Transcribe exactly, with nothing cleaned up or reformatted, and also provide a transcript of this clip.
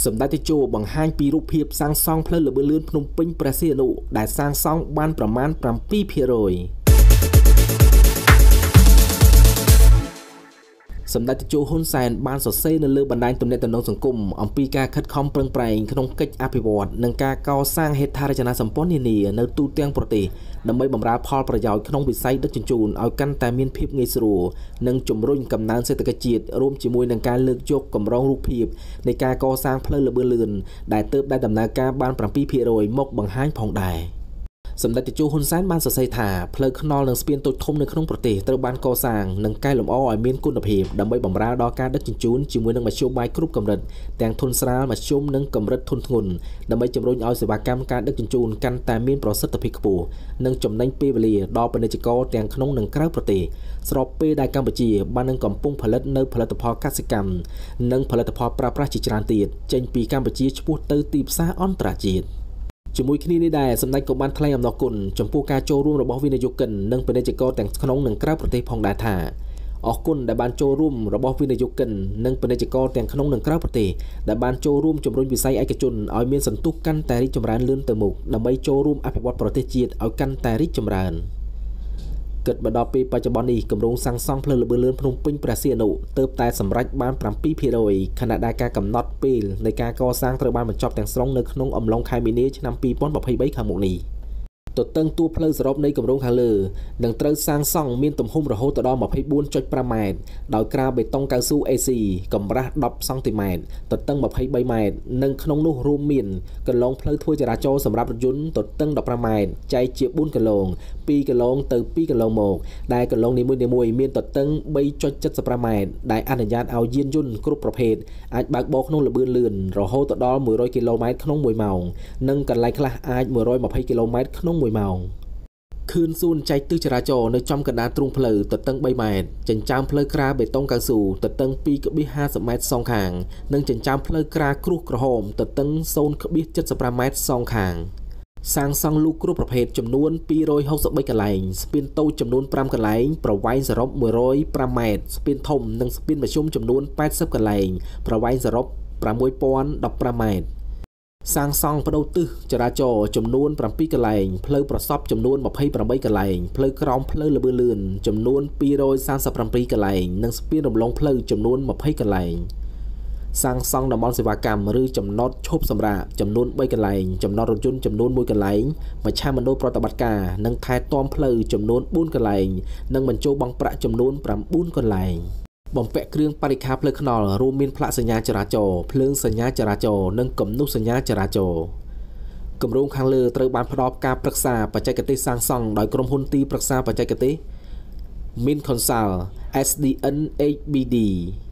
សម្ដេចតេជោបង្ហាញពីរូបភាពសាងសង់ផ្លូវល្បឿនលឿនភ្នំពេញព្រះសីហនុដែលសាងសង់បានប្រមាណ 7% សម្ដេចតេជោហ៊ុនសែនបានសរសេរនៅលើបណ្ដាញទំនាក់ទំនងសង្គមអំពីការខិតខំប្រឹងប្រែងក្នុងកិច្ចអភិវឌ្ឍនិងការកសាងហេដ្ឋារចនាសម្ព័ន្ធនានានៅទូទាំងប្រទេសដើម្បីបម្រើផលប្រយោជន៍ក្នុងវិស័យដឹកជញ្ជូនឲ្យកាន់តែមានភាពងាយស្រួលនិងជំរុញកំណើនសេដ្ឋកិច្ចជាតិរួមជាមួយនឹងការលើកយកកម្រងរូបភាពនៃការកសាងផ្លូវល្បឿនលឿនដែលទើបតែដំណើរការបាន 7% មកបង្ហាញផងដែរសម្ដេចតេជោហ៊ុនសែនបានសរសេរថាផ្លូវថ្នល់និងស្ពានតូចធំនៅក្នុងប្រទេសត្រូវបានកសាងនិងកែលម្អឲ្យមានគុណភាពដើម្បីបម្រើដល់ការដឹកជញ្ជូនជាមួយនឹងមធ្យោបាយគ្រប់កម្រិតទាំងធន់ស្រាលមធ្យមនិងកម្រិតធន់ធ្ងន់ដើម្បីជំរុញឲ្យសេវាកម្មការដឹកជញ្ជូនកាន់តែមានប្រសិទ្ធភាពខ្ពស់និងចំណេញពេលវេលាដល់ពាណិជ្ជករទាំងក្នុងនិងក្រៅប្រទេសស្របពេលដែលកម្ពុជាបាននឹងកំពុងផលិតនៅផលិតផលកសិកម្មនិងផលិតផលប្រើប្រាស់ជាច្រើនទៀតចេញពីកម្ពុជាឆ្ពោះទៅទីផ្សារអន្តរជាតិជាមួយគ្នានេះដែរសម្ដេចក៏បានថ្លែងអំណរគុណចំពោះការចូលរួមរបស់វិនិយោគិននិងពាណិជ្ជករទាំងក្នុងនិងក្រៅប្រទេសផងដែរថាអរគុណដែលបានចូលរួមរបស់វិនិយោគិននិងពាណិជ្ជករទាំងក្នុងនិងក្រៅប្រទេសដែលបានចូលរួមជំរុញវិស័យឯកជនឲ្យមានសន្ទុះកាន់តែរីកចម្រើនលឿនទៅមុខដើម្បីចូលរួមអភិវឌ្ឍប្រទេសជាតិឲ្យកាន់តែរីកចម្រើនគិតមកដល់ពេលបច្ចុប្បន្ននេះគម្រោងសាងសង់ផ្លូវល្បឿនលឿនភ្នំពេញព្រះសីហនុទើបតែសម្រេចបាន 7% ខណៈដែលការកំណត់ពេលនៃការកសាងត្រូវបានបញ្ចប់ទាំងស្រុងនៅក្នុងអំឡុងខែមីនាឆ្នាំ ពីរពាន់ម្ភៃបី ខាងមុខនេះទទឹងតួផ្លូវសរុបនៃគម្រោងខាងលើនឹងត្រូវសាងសង់មានទំហំរហូតដល់ 24.5 ម៉ែត្រដោយក្រាលបេតុងកៅស៊ូ អេ ស៊ី កម្រាស់ 10 សង់ទីម៉ែត្រទទឹង 23 ម៉ែត្រនិងក្នុងនោះរួមមានកន្លងផ្លូវធ្វើចរាចរណ៍សម្រាប់រថយន្តទទឹង 15 ម៉ែត្រចែកជា 4 គន្លង ពីរគន្លងទៅ ពីរគន្លងមកដែលគន្លងនីមួយៗមានទទឹង 3.75 ម៉ែត្រដែលអនុញ្ញាតឲ្យយានយន្តគ្រប់ប្រភេទអាចបើកបរក្នុងល្បឿនលឿនរហូតដល់ 100 គីឡូម៉ែត្រក្នុងមួយម៉ោងនិងកន្លែងខ្លះអាច 120 គីឡូម៉ែត្រក្នុងមួយម៉ោងខឿនសួនចែកទិសចរាចរណ៍នៅចំកណ្ដាលទ្រូងផ្លូវទទឹង 3 ម៉ែត្រចិញ្ចើមផ្លូវក្រាលបេតុងកៅស៊ូទទឹង ពីរ,ห้าសិប ម៉ែត្រសងខាងនិងចិញ្ចើមផ្លូវក្រាលគ្រួសក្រហមទទឹង ศูนย์,เจ็ดสิบห้า ម៉ែត្រសងខាងសាងសង់លូកគ្រប់ប្រភេទចំនួន ពីររយហុកសិបបី កន្លែងស្ពានតូចចំនួន 5 កន្លែងប្រវែងសរុប មួយរយប្រាំ ម៉ែត្រស្ពានធំនិងស្ពានមធ្យមចំនួន แปดสิบ កន្លែងប្រវែងសរុប ប្រាំមួយពាន់ដប់ប្រាំ ម៉ែត្រសាងសង់បដូរទិសចរាចរណ៍ចំនួន 7 កន្លែងផ្លូវប្រសប់ចំនួន ยี่สิบแปด កន្លែងផ្លូវក្រោមផ្លូវល្បឿនលឿនចំនួន ពីររយសាមសិបប្រាំពីរ កន្លែងនិងស្ពានរំលងផ្លូវចំនួន ยี่สิบ កន្លែងសាងសង់តំបន់សេវាកម្មឬចំណតឈប់សម្រាកចំនួន បី កន្លែងចំណតរថយន្តចំនួន មួយ កន្លែងមជ្ឈមណ្ឌលប្រតិបត្តិការនិងថែទាំផ្លូវចំនួន បួន កន្លែងនិងបញ្ចូលបង់ប្រាក់ចំនួន ប្រាំបួន កន្លែងបំពាក់គ្រឿងបរិក្ខារផ្លូវថ្នល់រួមមានផ្លាកសញ្ញាចរាចរណ៍ភ្លើងសញ្ញាចរាចរណ៍និងគំនូសសញ្ញាចរាចរណ៍គម្រោងខាងលើត្រូវបានផ្ដល់ការប្រឹក្សាបច្ចេកទេសសាងសង់ដោយក្រុមហ៊ុនទីប្រឹក្សាបច្ចេកទេស Min Consult เอส ดี เอ็น เอช บี ดี